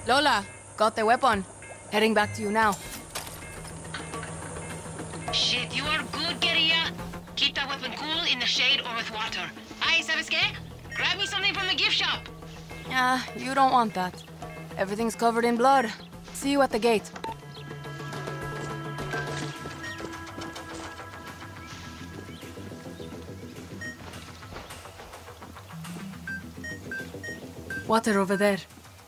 Lola, got the weapon. Heading back to you now. Shit, you are good, guerrilla. Keep that weapon cool in the shade or with water. Aye, ¿sabes qué? Grab me something from the gift shop. You don't want that. Everything's covered in blood. See you at the gate. Water over there.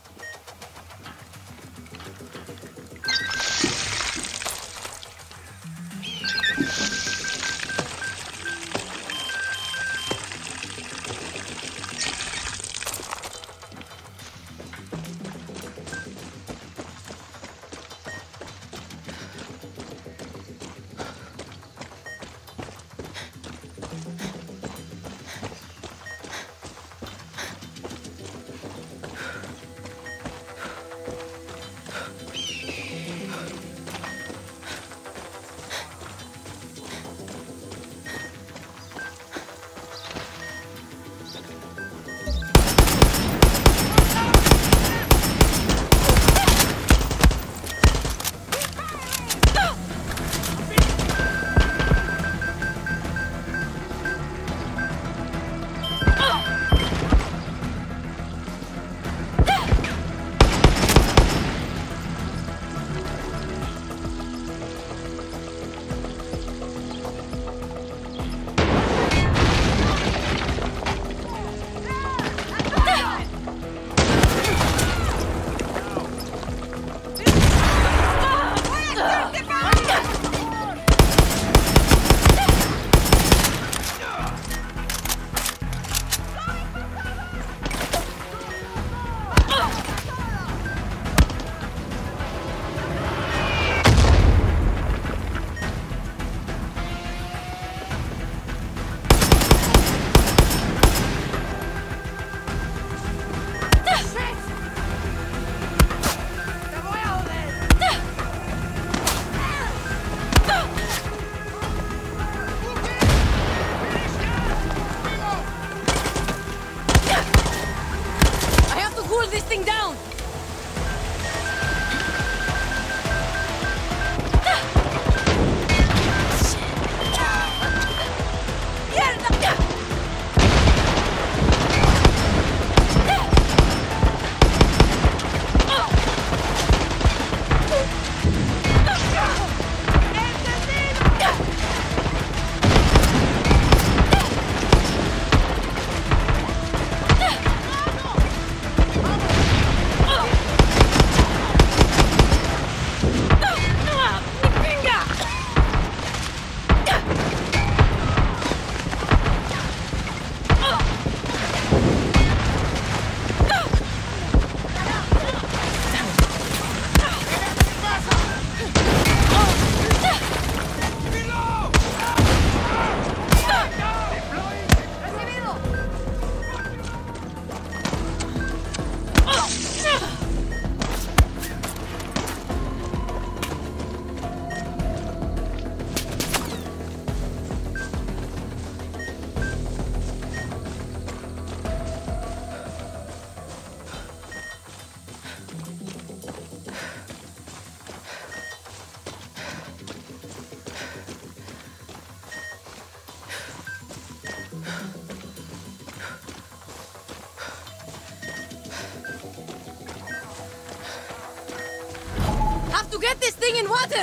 To get this thing in water!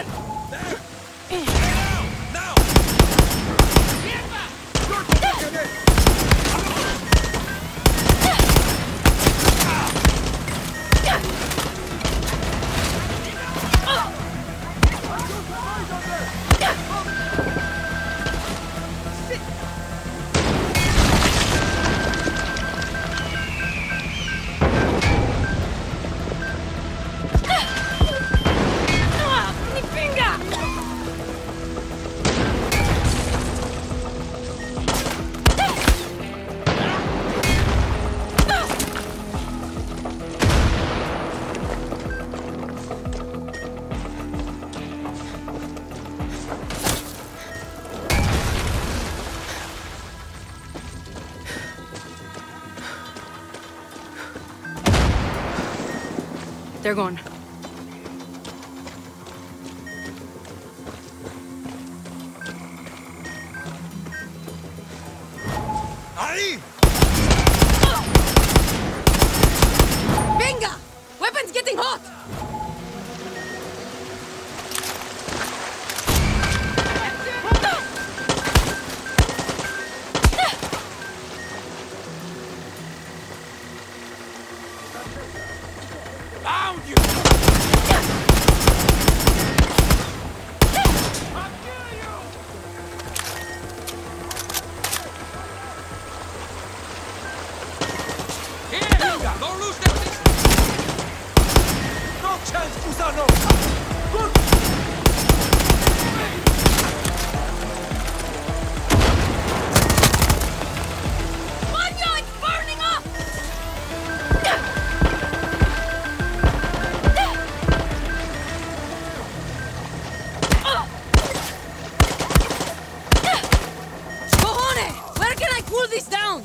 Now! Mi pinga! They're gone. Ahí! Venga! Weapons getting hot! Found you! Don't lose them! No chance, Gusano! Good! Manyo, it's burning up! Cojones! Where can I cool this down?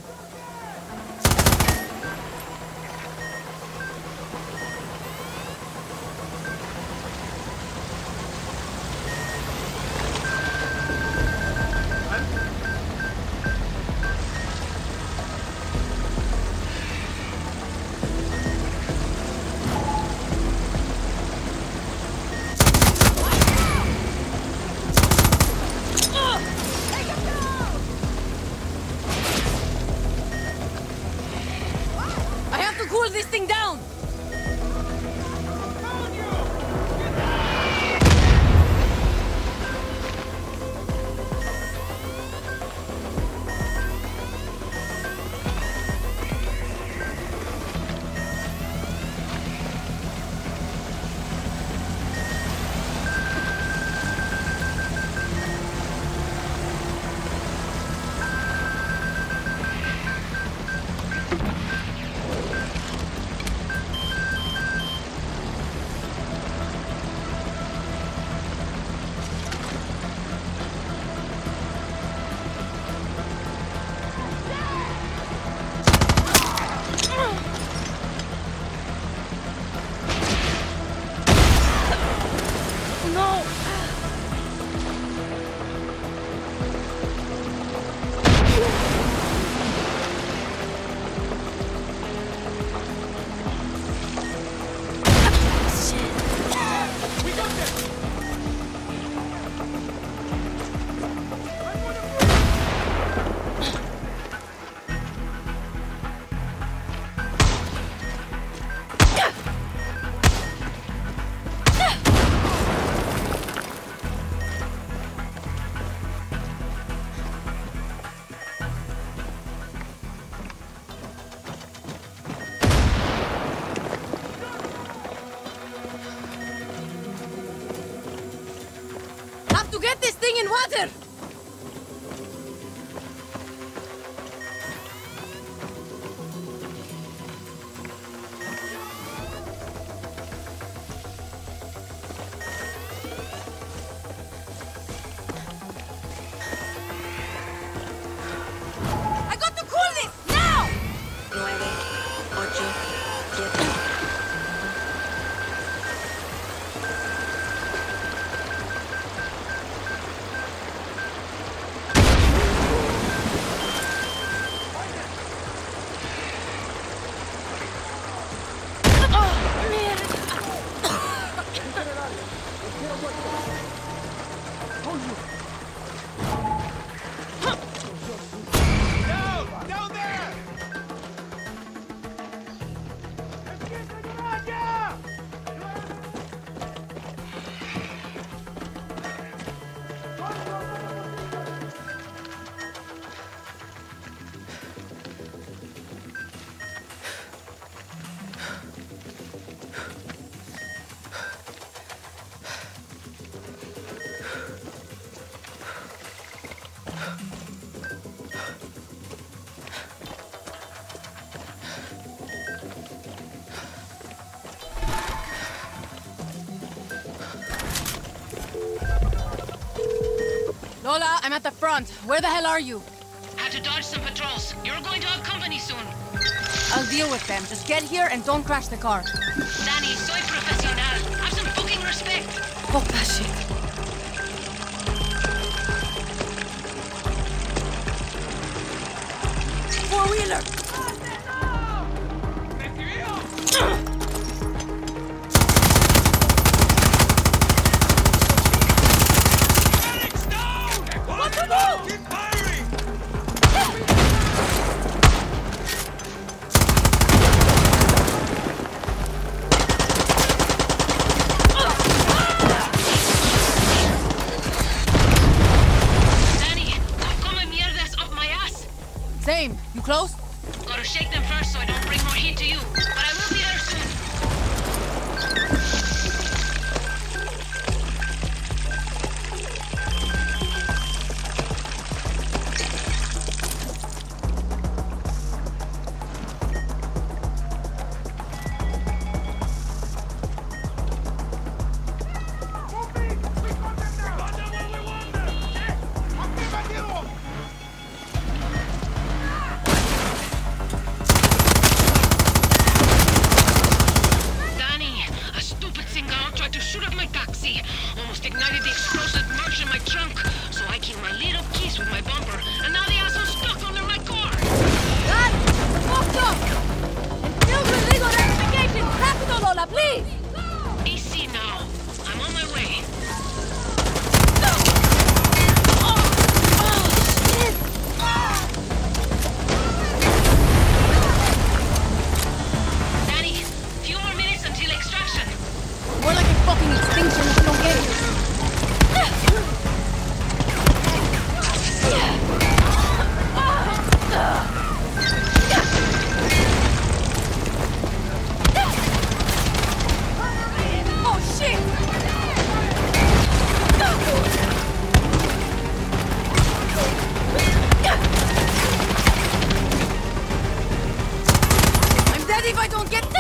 I have to cool this thing down! No! We got them! Have to get this thing in water! I got to cool this! Now! 9, 8, 7. Down there! Lola, I'm at the front. Where the hell are you? Had to dodge some patrols. You're going to have company soon. I'll deal with them. Just get here and don't crash the car. That Danny, soy profesional. Have some fucking respect. Fuck that shit. Four-wheeler! What to do? Keep firing! Danny, come mierdas up my ass. Same. You close? Gotta shake them first so I don't bring more heat to you. But I will be there soon. Danny, a stupid singal tried to shoot up my taxi. Almost ignited the explosive merch in my trunk. So I killed my little kiss with my bumper. And now the asshole's stuck under my car. Dad! We're fucked up! Still with legal identification! Capital, Lola, please! Easy now. I'm on my way. Danny, few more minutes until extraction. More like a fucking extinction if you don't get it. Oh shit! I'm dead if I don't get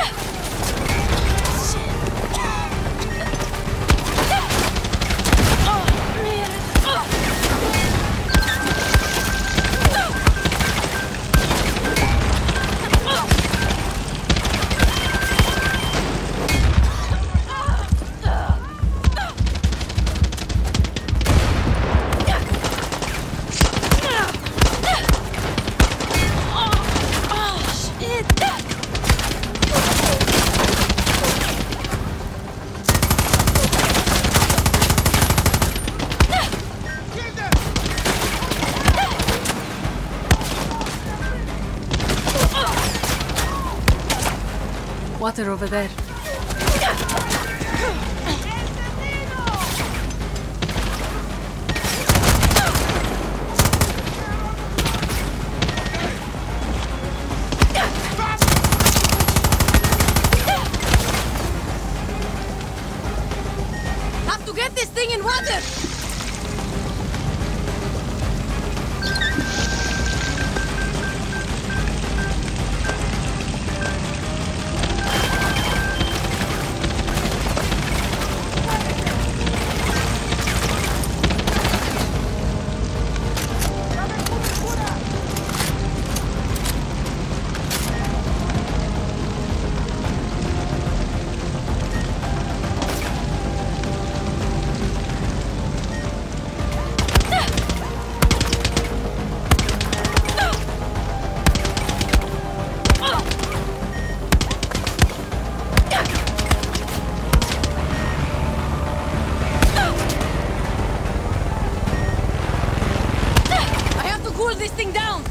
water over there. Have to get this thing in water! Cool this thing down!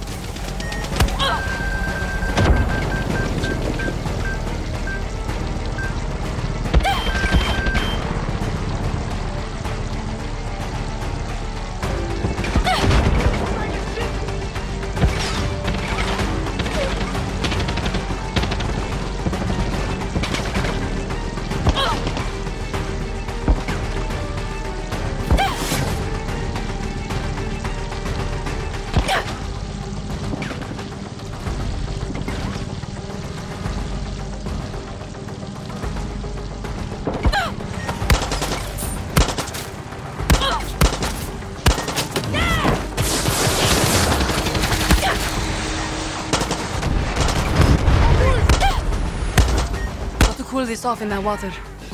pull this off in that water.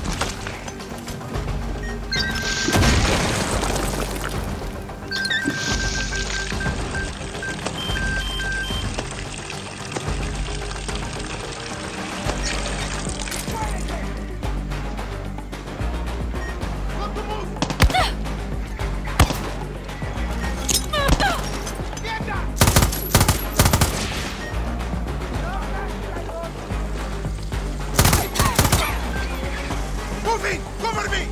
Moving! Cover me!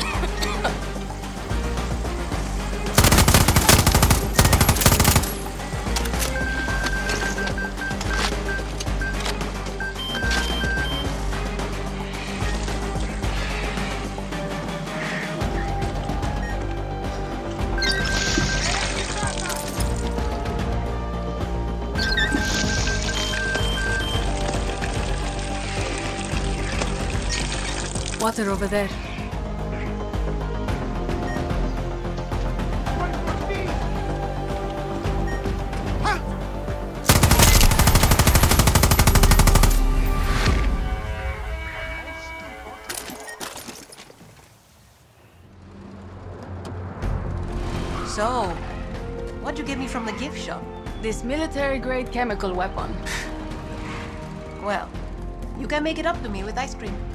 Water over there. So, what'd you get me from the gift shop? This military-grade chemical weapon. Well, you can make it up to me with ice cream.